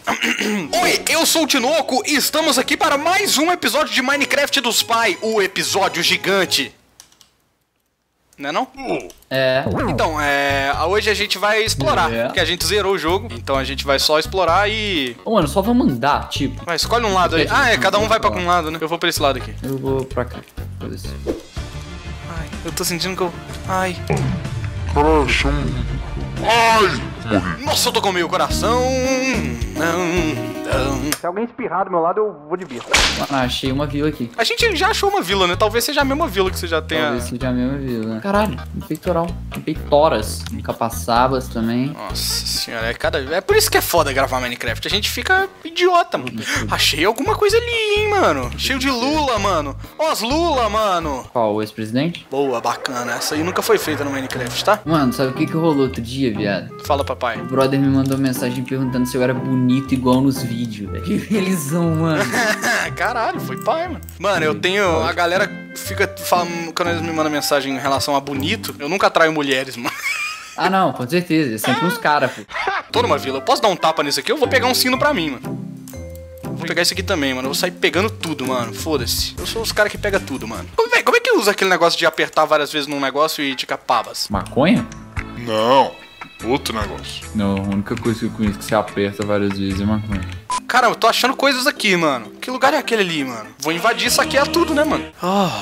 Oi, eu sou o Tinoco e estamos aqui para mais um episódio de Minecraft dos Pai, o episódio gigante. Não é não? É. Então, hoje a gente vai explorar, porque a gente zerou o jogo, então a gente vai só explorar e... Ô, mano, só vamos andar, tipo. Vai, escolhe um lado aí. Ah, cada um vai pra um lado, né? Eu vou pra esse lado aqui. Eu vou pra cá. Foda-se. Ai, eu tô sentindo que eu... Ai. Ai! Nossa, eu tô com meio coração. Se alguém espirrar do meu lado, eu vou de vila. Mano, achei uma vila aqui. A gente já achou uma vila, né? Talvez seja a mesma vila que você já tenha... Talvez seja a mesma vila, né? Caralho, um peitoral. Tem peitoras. Tem capaçabas também. Nossa senhora, é por isso que é foda gravar Minecraft. A gente fica idiota, mano. Achei alguma coisa ali, hein, mano. Cheio de Lula, mano. Ó, as Lula, mano. Qual, o ex-presidente? Boa, bacana. Essa aí nunca foi feita no Minecraft, tá? Mano, sabe o que rolou outro dia, viado? Fala, papai. O brother me mandou mensagem perguntando se eu era bonito igual nos vídeos, velho. Que felizão, mano. Caralho, foi pai, mano. Mano, eu tenho... A galera fica falando... Quando eles me mandam mensagem em relação a bonito, eu nunca atraio mulheres, mano. Ah, não, com certeza. É sempre uns caras, pô. Tô numa vila. Eu posso dar um tapa nisso aqui? Eu vou pegar um sino pra mim, mano. Vou pegar isso aqui também, mano. Eu vou sair pegando tudo, mano. Foda-se. Eu sou os caras que pegam tudo, mano. Como é que usa aquele negócio de apertar várias vezes num negócio e ticar pabas? Maconha? Não, outro negócio. Não, a única coisa que eu conheço que você aperta várias vezes é maconha. Cara, eu tô achando coisas aqui, mano. Que lugar é aquele ali, mano? Vou invadir isso aqui, é tudo, né, mano?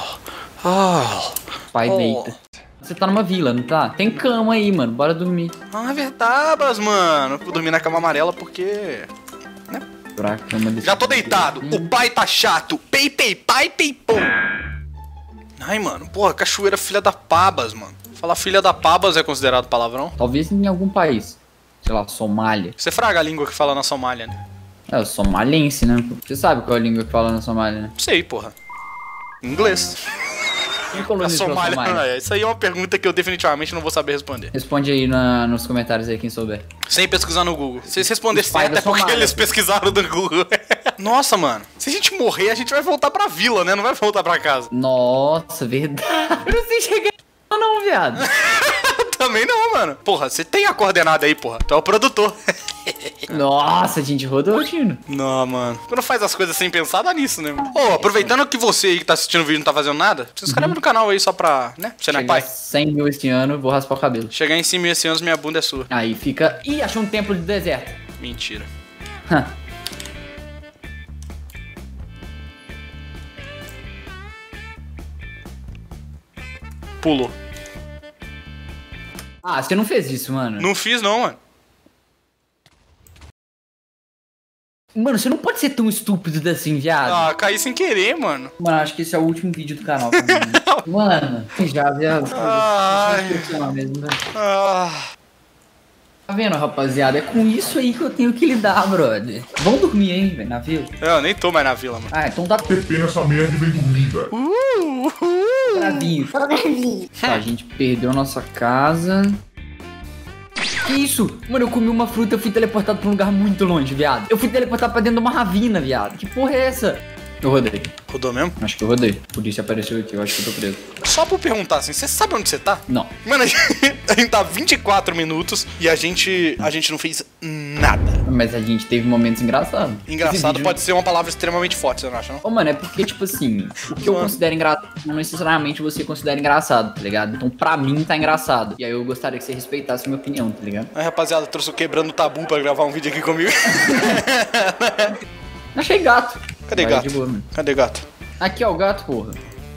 Pai deita. Você tá numa vila, não tá? Tem cama aí, mano. Bora dormir. Ah, verdade, mano. Vou dormir na cama amarela porque... né? Pra cama desse... Já tô deitado. O pai tá chato. Pei, pai, pô. Ai, mano. Porra, cachoeira filha da pabas, mano. Falar filha da pabas é considerado palavrão? Talvez em algum país. Sei lá, Somália. Você fraga a língua que fala na Somália, né? É, o somalense, né? Você sabe qual é a língua que fala na Somália, né? Sei, porra. Inglês. Quem A colonizou a Somália. Somália? Isso aí é uma pergunta que eu definitivamente não vou saber responder. Responde aí nos comentários aí, quem souber. Sem pesquisar no Google. Se vocês responderem Os pais certo, é da porque Somália. eles pesquisaram no Google. Nossa, mano. Se a gente morrer, a gente vai voltar pra vila, né? Não vai voltar pra casa. Nossa, verdade. Eu não sei chegar não, viado. Também não, mano. Porra, você tem a coordenada aí, porra. Tu é o produtor. Nossa, a gente rodou, Tino. Não, mano. Quando faz as coisas sem pensar, dá nisso, né, mano? Ô, aproveitando que você aí que tá assistindo o vídeo não tá fazendo nada, se inscreve no canal aí só pra, né? Você não é Chegar pai. 100 mil este ano, vou raspar o cabelo. Chegar em cima esse ano, minha bunda é sua. Aí fica... Ih, achou um templo de deserto. Mentira. Pulou. Ah, você não fez isso, mano. Não fiz não, mano. Mano, você não pode ser tão estúpido assim, viado. Ah, caí sem querer, mano. Mano, acho que esse é o último vídeo do canal pra mim. Mano, já, viado. Ai. Mesmo, velho. Ah. Tá vendo, rapaziada? É com isso aí que eu tenho que lidar, brother. Vamos dormir, hein, velho, na vila? Eu nem tô mais na vila, mano. Ah, então dá TP nessa merda e vem dormir, velho. bravinho. Tá, a gente perdeu a nossa casa. Que isso? Mano, eu comi uma fruta, eu fui teleportado pra um lugar muito longe, viado. Eu fui teleportado pra dentro de uma ravina, viado. Que porra é essa? Eu rodei. Rodou mesmo? Acho que eu rodei. Por isso apareceu aqui, eu acho que eu tô preso. Só pra eu perguntar assim, você sabe onde você tá? Não. Mano, a gente tá 24 minutos e a gente não fez nada. Mas a gente teve momentos engraçados. Engraçado pode ser uma palavra extremamente forte, você não acha, não? Ô, mano, é porque, tipo assim, o que eu considero engraçado não necessariamente você considera engraçado, tá ligado? Então, pra mim, tá engraçado. E aí eu gostaria que você respeitasse a minha opinião, tá ligado? Aí, rapaziada, trouxe o Quebrando o Tabu pra gravar um vídeo aqui comigo. Achei gato. Cadê Vai, gato? de boa, mano. Cadê gato? Aqui, ó, o gato, porra.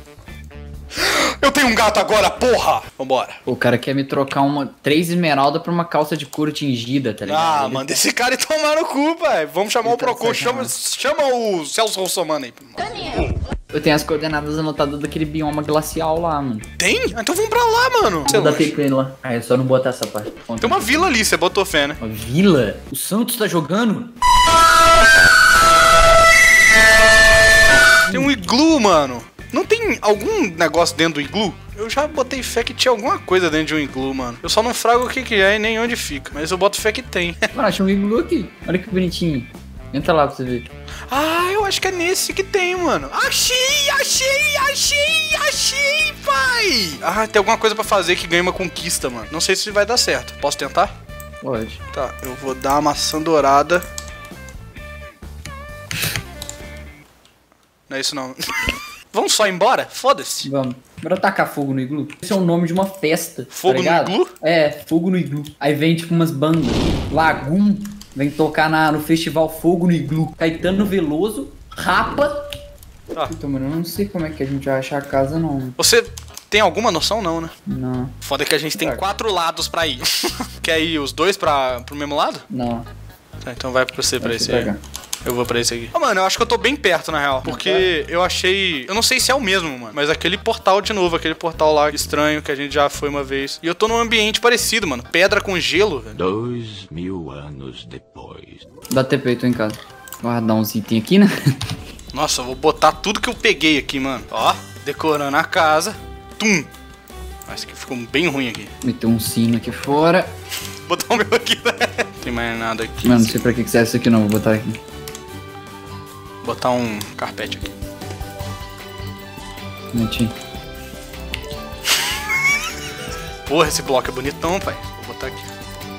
Eu tenho um gato agora, porra! Vambora. O cara quer me trocar 3 esmeraldas pra uma calça de couro tingida, tá ligado? Ah, Ele- manda esse cara e tomar no cu, velho. Vamos chamar Ele o tá Procon. sacanagem. Chama o Celso Russomano aí. Eu tenho as coordenadas anotadas daquele bioma glacial lá, mano. Tem? Ah, então vamos pra lá, mano. Vou dar tempo pra ele lá. Ah, é só não botar essa parte. Tem uma vila ali, você botou fé, né? Uma vila? O Santos tá jogando? Tem um iglu, mano. Não tem algum negócio dentro do iglu? Eu já botei fé que tinha alguma coisa dentro de um iglu, mano. Eu só não frago o que é e nem onde fica. Mas eu boto fé que tem. Mano, achei um iglu aqui. Olha que bonitinho. Entra lá pra você ver. Ah, eu acho que é nesse que tem, mano. Achei, pai! Ah, tem alguma coisa pra fazer que ganha uma conquista, mano. Não sei se vai dar certo. Posso tentar? Pode. Tá, eu vou dar uma maçã dourada Não é isso não. Vamos só embora? Foda-se. Vamos. Bora tacar fogo no iglu. Esse é o nome de uma festa. Fogo no iglu? É, fogo no iglu. Aí vem tipo umas bandas. Lagoon vem tocar no festival Fogo no Iglu. Caetano Veloso, Rapa. Ah. Puta, mano, eu não sei como é que a gente vai achar a casa, não. Você tem alguma noção, não, né? Não. Foda que a gente tem 4 lados pra ir. Quer ir os dois pro mesmo lado? Não. Tá, então vai pra você, pra esse pra aí. cá. Eu vou pra esse aqui. Mano, eu acho que eu tô bem perto, na real. Porque eu achei... Eu não sei se é o mesmo, mano. Mas aquele portal de novo. Aquele portal lá estranho que a gente já foi uma vez. E eu tô num ambiente parecido, mano. Pedra com gelo, velho. 2000 anos depois. Dá TP, tô em casa. Guardar uns itens aqui, né? Nossa, eu vou botar tudo que eu peguei aqui, mano. Ó, decorando a casa. Tum. Nossa, que ficou bem ruim aqui. Meter um sino aqui fora. Vou botar o meu aqui, né? Não tem mais nada aqui. Mano, não sei pra que serve isso aqui não, vou botar aqui. Botar um carpete aqui. Meti. Porra, esse bloco é bonitão, pai. Vou botar aqui.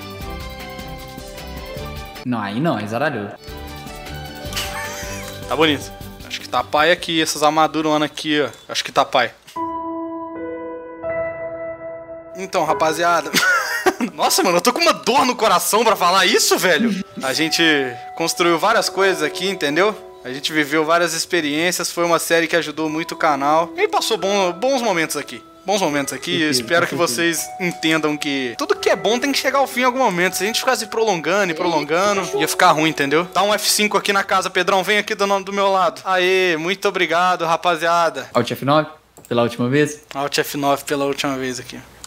Não, aí não, é zaralhou. Tá bonito. Acho que tá pai aqui, essas armaduras aqui, ó. Acho que tá pai. Então, rapaziada. Nossa, mano, eu tô com uma dor no coração pra falar isso, velho. A gente construiu várias coisas aqui, entendeu? A gente viveu várias experiências, foi uma série que ajudou muito o canal. E passou bons momentos aqui. Bons momentos aqui, eu espero que vocês entendam que tudo que é bom tem que chegar ao fim em algum momento. Se a gente ficasse prolongando e prolongando, ia ficar ruim, entendeu? Dá um F5 aqui na casa, Pedrão, vem aqui do meu lado. Aê, muito obrigado, rapaziada. Alt F9, pela última vez. Alt F9 pela última vez aqui.